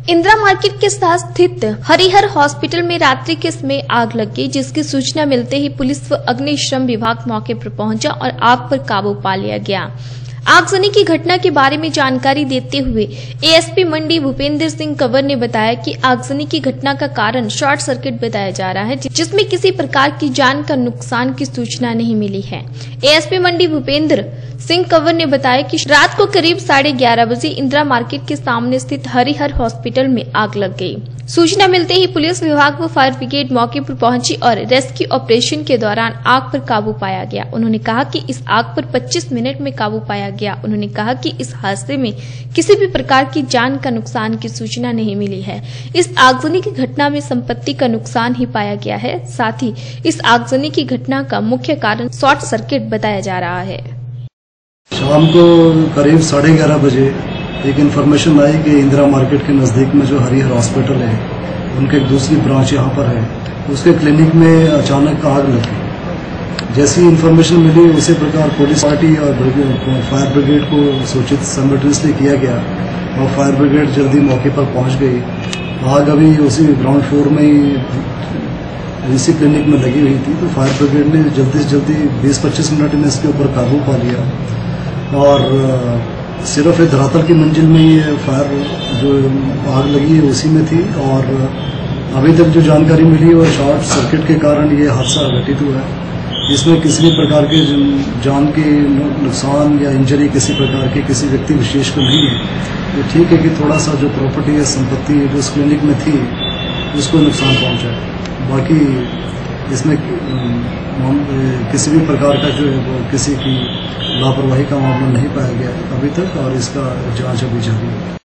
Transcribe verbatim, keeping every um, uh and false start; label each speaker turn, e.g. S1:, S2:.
S1: Indira market के साथ स्थित हरिहर हॉस्पिटल में रात्रि के समय आग लग गई, जिसकी सूचना मिलते ही पुलिस व अग्निशम विभाग मौके पर पहुंचा और आग पर काबू पा लिया गया। आगजनी की घटना के बारे में जानकारी देते हुए एएसपी मंडी भूपेंद्र सिंह कंवर ने बताया कि आगजनी की घटना का कारण शॉर्ट सर्किट बताया जा रहा है, जिसमें किसी प्रकार की जान का नुकसान की सूचना नहीं मिली है। एएसपी मंडी भूपेंद्र सिंह कंवर ने बताया कि रात को करीब साढ़े ग्यारह बजे इंदिरा मार्केट के सामने स्थित हरिहर हॉस्पिटल में आग लग गई। सूचना मिलते ही पुलिस विभाग व फायर ब्रिगेड मौके पर पहुंची और रेस्क्यू ऑपरेशन के दौरान आग पर काबू पाया गया। उन्होंने कहा कि इस आग पर पच्चीस मिनट में काबू पाया गया। उन्होंने कहा कि इस हादसे में किसी भी प्रकार की जान का नुकसान की सूचना नहीं मिली है। इस आगजनी की घटना में संपत्ति का नुकसान ही पाया गया है। साथ ही इस आगजनी की घटना का मुख्य कारण शॉर्ट सर्किट बताया जा रहा है।
S2: शाम को करीब साढ़े ग्यारह बजे एक इन्फॉर्मेशन आई कि इंदिरा मार्केट के नज़दीक में जो हरिहर हॉस्पिटल है, उनके एक दूसरी ब्रांच यहाँ पर है, उसके क्लिनिक में अचानक आग लग गई। जैसी इन्फॉर्मेशन मिली उसी प्रकार पुलिस पार्टी और फायर ब्रिगेड को सूचित साइमल्टेनियसली किया गया और फायर ब्रिगेड जल्दी मौके पर पहुँच गई। आग अभी उसी ग्राउंड फ्लोर में ही इसी क्लिनिक में लगी हुई थी, तो फायर ब्रिगेड ने जल्दी से जल्दी बीस पच्चीस मिनट में इसके ऊपर काबू पा लिया और सिर्फ एक धरातल की मंजिल में ये फायर जो आग लगी है उसी में थी और अभी तक जो जानकारी मिली है वो शॉर्ट सर्किट के कारण ये हादसा घटित हुआ है। इसमें किसी भी प्रकार के जान के नुकसान या इंजरी किसी प्रकार के किसी व्यक्ति विशेष को नहीं है। तो ठीक है कि थोड़ा सा जो प्रॉपर्टी या संपत्ति जो उस क्लिनिक में थी उसको नुकसान पहुँचा है। बाकी इसमें किसी भी प्रकार का जो है वो किसी की लापरवाही का मामला नहीं पाया गया अभी तक और इसका जांच अभी जारी है।